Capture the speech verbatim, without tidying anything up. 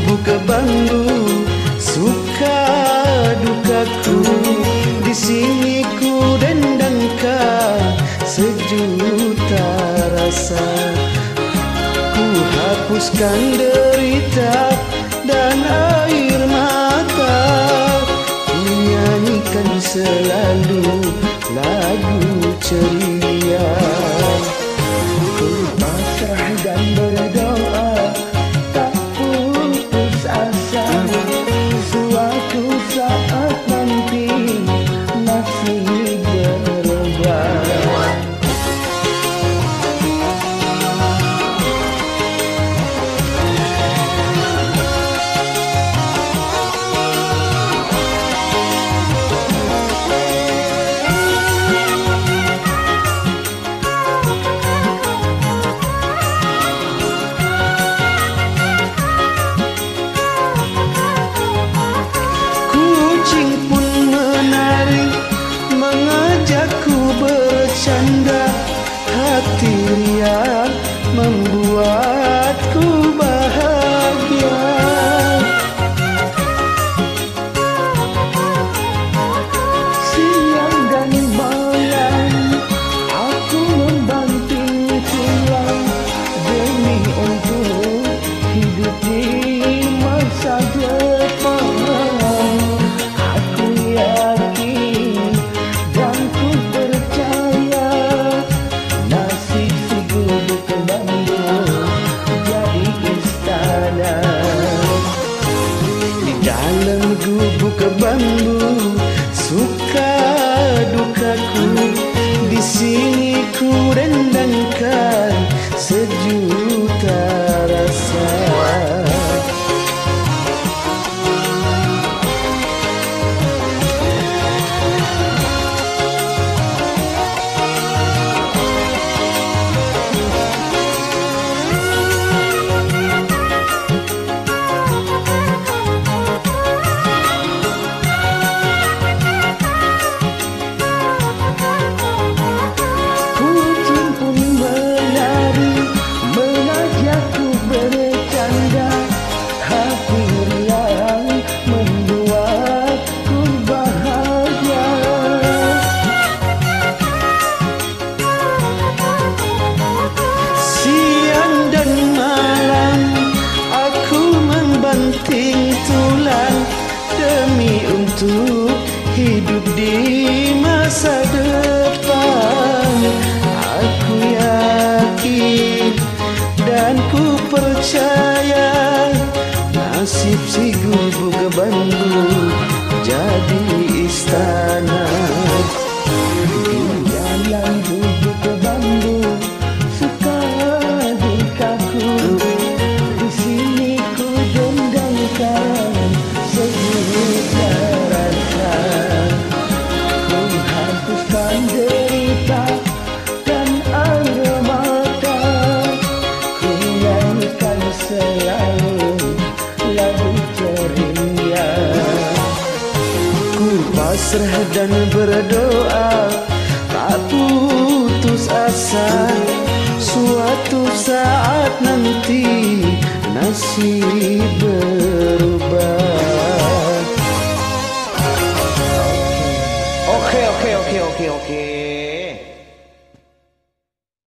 gubuk bambu, suka dukaku di sini ku dendangkan sejuta rasa. Ku hapuskan derita dan air mata, ku nyanyikan selalu lagu ceria. Ku pasrah dan berdoa, tak putus asa, suatu saat nanti nasib berubah. Hati riang membuatku bahagia. Siang dan malam aku membanting tulang demi untuk hidup di masa depan. Aku yakin dan ku percaya nasib si gubuk bambu jadi istana. Di dalam gubuk bambu suka dukaku, di sini ku rendangkan sejuta rasa. Banting tulang demi untuk hidup di masa depan. Aku yakin dan ku percaya nasib si gubuk bambu jadi istana. Di dalam gubuk bambu suka dukaku, di sini sejuta rasa. Ku hapuskan derita dan air mata, ku nyanyikan selalu lagu ceria. Ku pasrah dan berdoa, tak putus asa, suatu saat nanti nasib